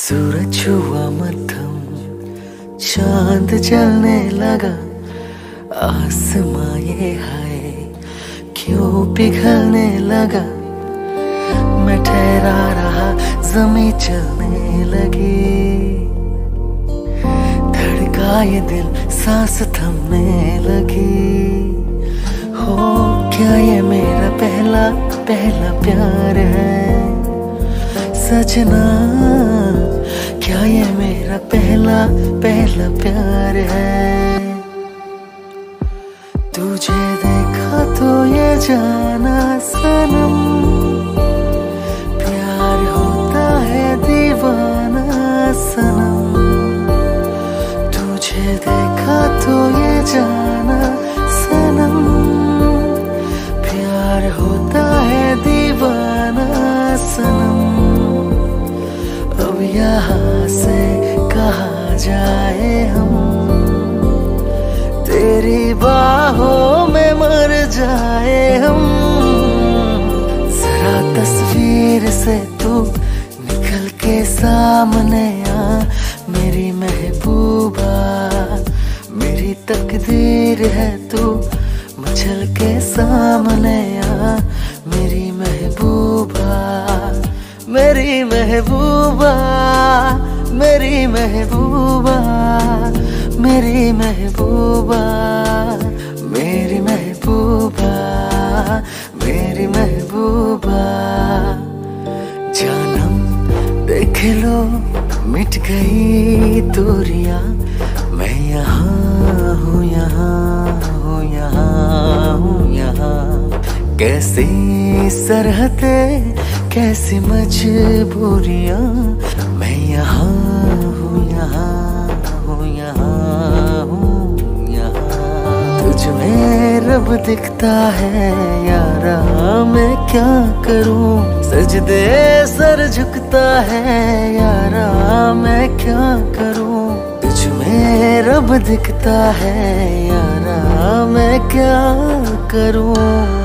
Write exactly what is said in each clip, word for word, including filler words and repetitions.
सूरज हुआ मध्यम, चांद जलने लगा। आसमां ये हाय क्यों पिघलने लगा। मैं ठहरा रहा, ज़मीं चलने लगी। धड़का ये दिल, सांस थमने लगी। हो क्या ये मेरा पहला पहला प्यार है सजना? क्या ये मेरा पहला पहला प्यार है? तुझे देखा तो ये जाना सनम, प्यार होता है दीवाना सनम। तुझे देखा तो ये जाना सनम, प्यार होता है दीवाना सनम। अब यहाँ से कहाँ जाए हम, तेरी बाहों में मर जाए हम। जरा तस्वीर से तू निकल के सामने आ, मेरी महबूबा मेरी तकदीर है तू मचल के सामने आ। मेरी महबूबा मेरी महबूबा मेरी महबूबा मेरी महबूबा मेरी महबूबा मेरी महबूबा। जानम देख लो मिट गई दूरियां, मैं यहाँ हूँ यहाँ हूँ यहाँ हूँ यहाँ। कैसी सरहदें कैसी मजबूरियां, मैं यहाँ हूँ यहाँ हूँ यहाँ हूँ यहाँ। तुझ में रब दिखता है यारा, मैं क्या करूँ? सजदे सर झुकता है यारा, मैं क्या करूँ? तुझ में रब दिखता है यारा, मैं क्या करूँ?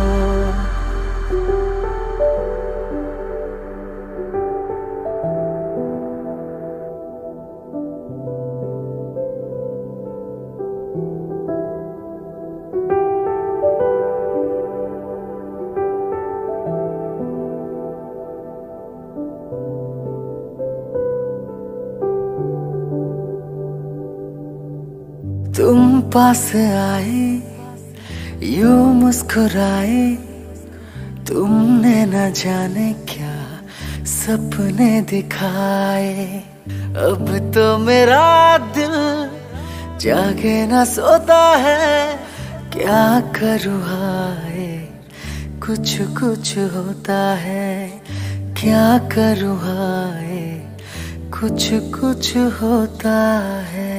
तुम पास आए यूं मुस्कुराए, तुमने न जाने क्या सपने दिखाए। अब तो मेरा दिल जागे न सोता है, क्या करूँ हाय कुछ कुछ होता है। क्या करूँ हाय कुछ कुछ होता है।